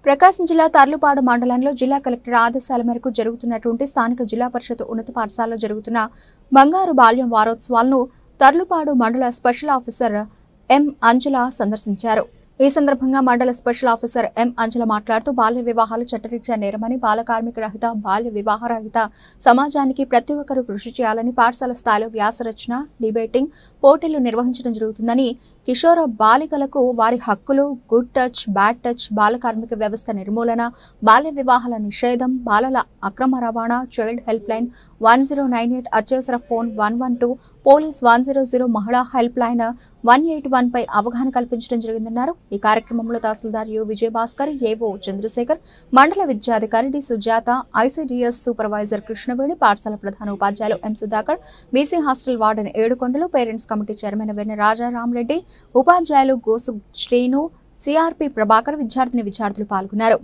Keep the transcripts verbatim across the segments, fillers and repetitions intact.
ప్రకాశం జిల్లా తర్లుపాడు మండలంలో జిల్లా కలెక్టర్ ఆదేశాల మేరకు జరుగుతున్నటువంటి స్థానిక జిల్లా పరిషత్ ఉన్నత పాఠశాలలో జరుగుతున్న బంగారు బాల్యం వారోత్సవాలను తర్లుపాడు మండల స్పెషల్ ఆఫీసర్ ఎం అంజల సందర్శించారు। ఈ సందర్భంగా మండల స్పెషల్ ఆఫీసర్ ఎం అంజల మాట్లాడుతూ బాల్య వివాహాలు చట్టరీత్యా నేరమని, బాల కార్మిక రహిత, బాల్య వివాహ రహిత సమాజానికి ప్రతి ఒక్కరూ కృషి చేయాలని, పాఠశాల స్థాయిలో వ్యాస రచన, డిబేటింగ్ పోటీలు నిర్వహించడం జరుగుతుందని, కిషోర బాలికలకు వారి హక్కులు, గుడ్ టచ్, బ్యాడ్ టచ్, బాల కార్మిక వ్యవస్థ నిర్మూలన, బాల్య వివాహాల నిషేధం, బాలల అక్రమ రవాణా, child helpline one zero nine eight, అత్యవసర phone one one two, police one zero zero, మహిళా helpline one eight one పై అవగాహన కల్పించడం జరిగిందన్నారు। ఈ కార్యక్రమంలో తహసీల్దార్ you Vijaya Bhaskar, AO Chandrashekar, మండల విద్యాధికారి D Sujatha, ICDS supervisor Krishnaveni, పాఠశాల ప్రధాన ఉపాధ్యాయులు M Sudhakar, BC hostel warden Yedukondalu, parents committee chairman Venna Rajaramareddy, ఉపాధ్యాయులు గోసు శ్రీను, సిఆర్పి ప్రభాకర్, విద్యార్థిని విద్యార్థులు పాల్గొన్నారు।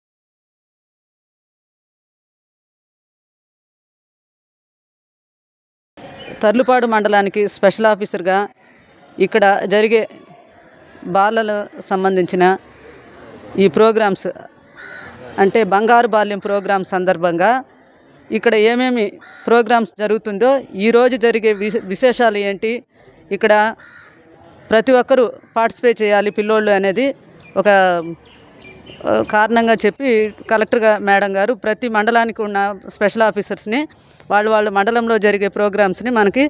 తర్లుపాడు మండలానికి స్పెషల్ ఆఫీసర్గా ఇక్కడ జరిగే బాలల సంబంధించిన ఈ ప్రోగ్రామ్స్ అంటే బంగారు బాల్యం ప్రోగ్రామ్ సందర్భంగా ఇక్కడ ఏమేమి ప్రోగ్రామ్స్ జరుగుతుందో, ఈరోజు జరిగే విశేషాలు ఏంటి, ఇక్కడ ప్రతి ఒక్కరూ పార్టిసిపేట్ చేయాలి పిల్లోళ్ళు అనేది ఒక కారణంగా చెప్పి కలెక్టర్ మేడం గారు ప్రతి మండలానికి ఉన్న స్పెషల్ ఆఫీసర్స్ని వాళ్ళు వాళ్ళ మండలంలో జరిగే ప్రోగ్రామ్స్ని మనకి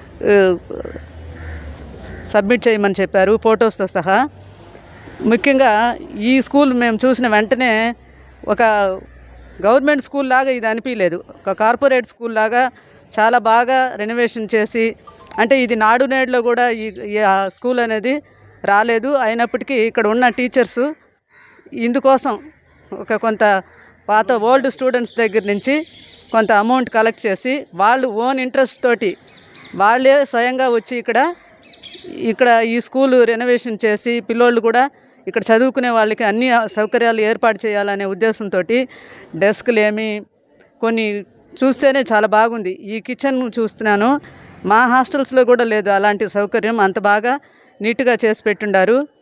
సబ్మిట్ చేయమని చెప్పారు, ఫొటోస్తో సహా। ముఖ్యంగా ఈ స్కూల్ మేము చూసిన వెంటనే ఒక గవర్నమెంట్ స్కూల్ లాగా ఇది అనిపించలేదు, ఒక కార్పొరేట్ స్కూల్ లాగా చాలా బాగా రెనోవేషన్ చేసి, అంటే ఇది నాడు నేడులో కూడా ఈ స్కూల్ అనేది రాలేదు, అయినప్పటికీ ఇక్కడ ఉన్న టీచర్సు ఇందుకోసం ఒక కొంత పాత ఓల్డ్ స్టూడెంట్స్ దగ్గర నుంచి కొంత అమౌంట్ కలెక్ట్ చేసి వాళ్ళు ఓన్ ఇంట్రెస్ట్ తోటి వాళ్ళే స్వయంగా వచ్చి ఇక్కడ ఇక్కడ ఈ స్కూల్ రెనోవేషన్ చేసి పిల్లోళ్ళు కూడా ఇక్కడ చదువుకునే వాళ్ళకి అన్ని సౌకర్యాలు ఏర్పాటు చేయాలనే ఉద్దేశంతో డెస్క్లు ఏమి కొన్ని చూస్తేనే చాలా బాగుంది। ఈ కిచెన్ చూస్తున్నాను, మా హాస్టల్స్లో కూడా లేదు అలాంటి సౌకర్యం, అంత బాగా నీట్గా చేసి పెట్టుండారు।